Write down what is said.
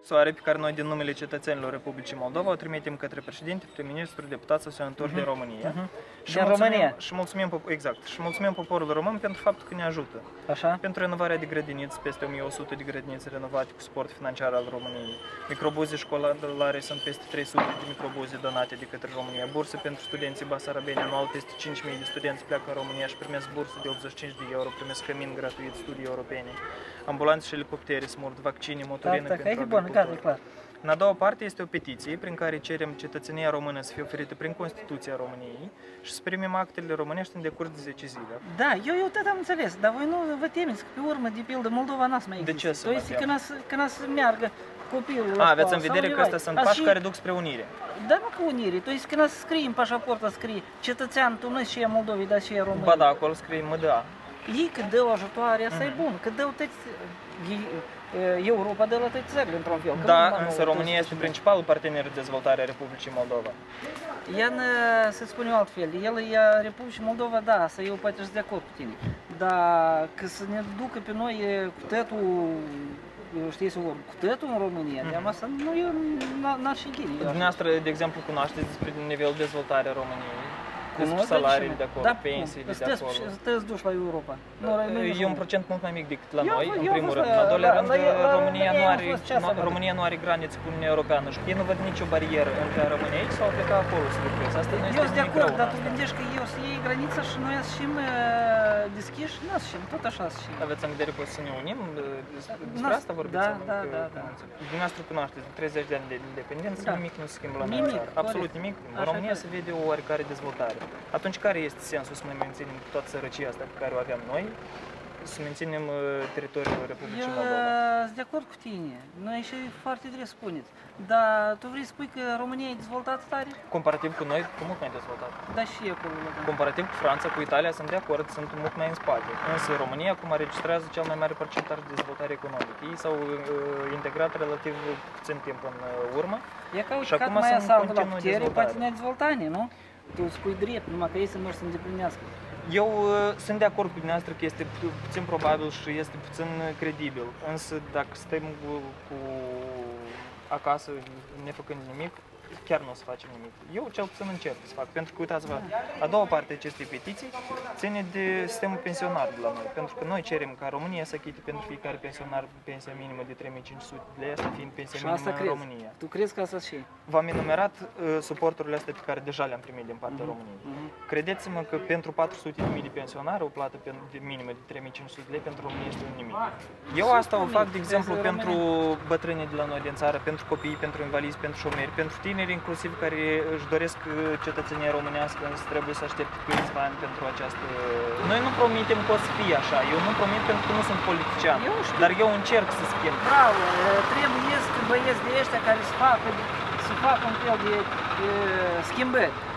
Soare pe care noi, din numele cetățenilor Republicii Moldova, o trimitem către președinte, prim-ministru, deputați sau senatori din România. Și mulțumim poporul român pentru faptul că ne ajută. Așa? Pentru renovarea de grădinițe, peste 1100 de grădinițe renovate cu suport financiar al României. Microbuze școlare sunt peste 300 de microbuze donate de către România. Burse pentru studenții basarabeni, anual peste 5.000 de studenți pleacă în România și primesc burse de 85 de euro, primesc cămin gratuit, studii europene. Ambulanțe și elicoptere smurt, vaccine, motorină pentru agricultură. În a doua parte este o petiție prin care cerem cetățenia română să fie oferită prin Constituția României și să primim actele românești în decurs de 10 zile. Da, eu tot am înțeles, dar voi nu vă temeți că pe urmă, de pildă, Moldova n-a să mai există. De ce să mă tem? Când să meargă copilul aveți în vedere că astea sunt pași care duc spre unire. Da, nu că unire. To есть când scrie în pașaport, scrie cetățean, tu nu ești și e Moldovei, dar și e România. Ba da, acolo scrie MDA. Ei că dă ajutoare, asta e bun, că dă Europa dă la toate țările într-un fel. Da, însă România este principalul partener de dezvoltare a Republicii Moldova. Ea, să spun eu altfel, el e Republicii Moldova, da, să eu poate sunt de acord cu tine, dar că să ne ducă pe noi cu tătul, știi să vorbim, cu tătul în România, de-am asta nu eu n-aș și ghini. Dumneavoastră, de exemplu, cunoașteți despre nivelul de dezvoltare a României? Despre salariile de acolo, pensiile de acolo. Sunteți duși la Europa. E un procent mult mai mic decât la noi, în primul rând. În al doilea rând, România nu are granițe cu Uniunea Europeană și ei nu văd nicio barieră între a rămâne aici sau a pleca acolo să lucreze. Asta nu este nimic rău. Eu sunt de acord, dar tu asta. gândești că eu să iei granița și noi să-și deschiși? Nu să tot așa să Aveți în vedere că o să ne unim? Despre asta vorbiți? Da. Dumneavoastră cunoașteți, 30 de ani de independență, nimic nu se schimbă la noi țară. Absolut nimic. În România se vede o oarecare dezvoltare. Atunci care este sensul să mai menținem toată sărăcia asta pe care o avem noi, să menținem teritoriul Republicii Moldova? Eu sunt de acord cu tine. Noi și foarte trebuie să spuneți. Dar tu vrei să spui că România e dezvoltată tare? Comparativ cu noi, cu mult mai dezvoltat. Da, și acolo. Comparativ cu Franța, cu Italia, sunt de acord, sunt mult mai în spate. Însă România acum registrează cel mai mare procentaj de dezvoltare economică. Ei s-au integrat relativ puțin timp în urmă. E ca uite, că mai s-au la putere, poate ne dezvoltare, nu? Tu spui drept, numai că ei să nu se îndeplinească. Eu sunt de acord cu dumneavoastră că este puțin probabil și este puțin credibil, însă dacă stăm acasă nefăcând nimic, chiar nu o să facem nimic. Eu cel puțin încerc să fac, pentru că, uitați-vă, a doua parte a acestei petiții ține de sistemul pensionar de la noi, pentru că noi cerem ca România să achite pentru fiecare pensionar pensia minimă de 3500 de lei, asta fiind pensia minimă în România. Tu crezi că asta și? V-am enumerat suporturile astea pe care deja le-am primit din partea României. Credeți-mă că pentru 400.000 de pensionari o plată minimă de 3500 de lei pentru România este un nimic. Eu asta o fac, de exemplu, pentru bătrânii de la noi din țară, pentru copii, pentru invalizi, pentru șomeri, pentru tineri inclusiv care își doresc cetățenia românească, însă trebuie să aștepte câțiva ani pentru această... Noi nu promitem că o să fie așa, eu nu promit pentru că nu sunt politician, dar eu încerc să schimb. Bravo, trebuie să băieți de ăștia care să facă un fel de schimbări.